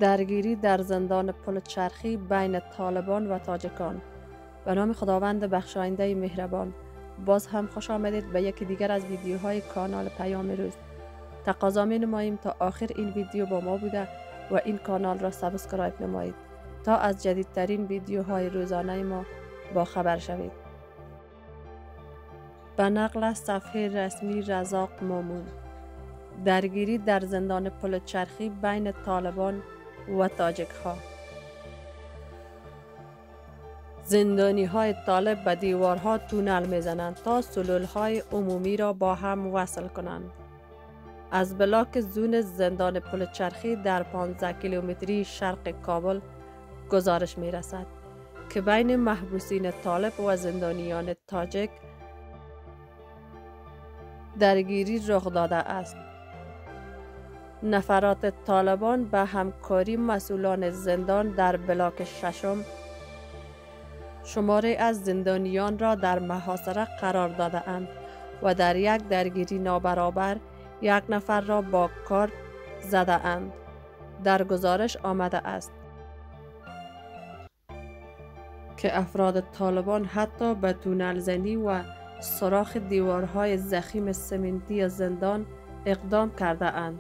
درگیری در زندان پل چرخی بین طالبان و تاجکان. به نام خداوند بخشاینده مهربان. باز هم خوش آمدید به یکی دیگر از ویدیوهای کانال پیام روز. تقاضا می نماییم تا آخر این ویدیو با ما بوده و این کانال را سابسکرایب نمایید تا از جدیدترین ویدیوهای روزانه ما با خبر شوید. به نقل از صفحه رسمی رزاق مومون. درگیری در زندان پل چرخی بین طالبان و تاجک ها. زندانی های طالب به دیوارها تونل میزنند تا سلول های عمومی را با هم وصل کنند. از بلاک زون زندان پل چرخی در 15 کیلومتری شرق کابل گزارش می رسد که بین محبوسین طالب و زندانیان تاجک درگیری رخ داده است. نفرات طالبان به همکاری مسئولان زندان در بلاک ششم شماری از زندانیان را در محاصره قرار داده اند و در یک درگیری نابرابر یک نفر را با کار زده اند. در گزارش آمده است که افراد طالبان حتی به تونل زنی و سوراخ دیوارهای ضخیم سمنتی زندان اقدام کرده اند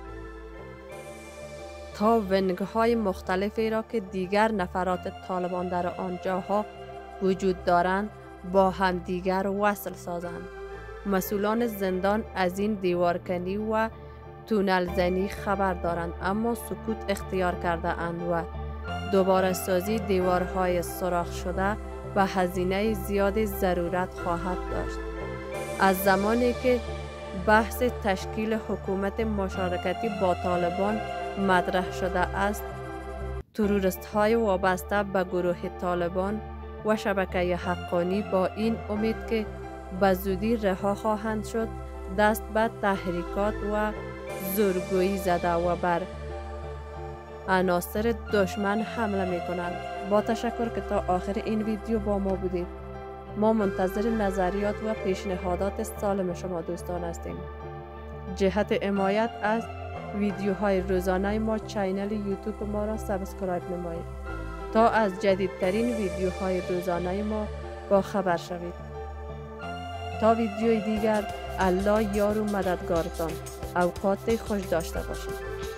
تا ونگ‌های مختلفی را که دیگر نفرات طالبان در آنجاها وجود دارند با هم دیگر وصل سازند. مسئولان زندان از این دیوارکنی و تونل زنی خبر دارند اما سکوت اختیار کرده اند و دوباره سازی دیوارهای سوراخ شده و هزینه زیاد ضرورت خواهد داشت. از زمانی که بحث تشکیل حکومت مشارکتی با طالبان مطرح شده است، تروریست های وابسته به گروه طالبان و شبکه حقانی با این امید که به زودی رها خواهند شد دست به تحریکات و زورگویی زده و بر عناصر دشمن حمله می کنند. با تشکر که تا آخر این ویدیو با ما بودید. ما منتظر نظریات و پیشنهادات سالم شما دوستان هستیم. جهت حمایت از ویدیوهای روزانه ما چینل یوتیوب ما را سابسکرایب نمایید تا از جدیدترین ویدیوهای روزانه ما با خبر شوید. تا ویدیوی دیگر، الله یار و مددگارتان. اوقات خوش داشته باشید.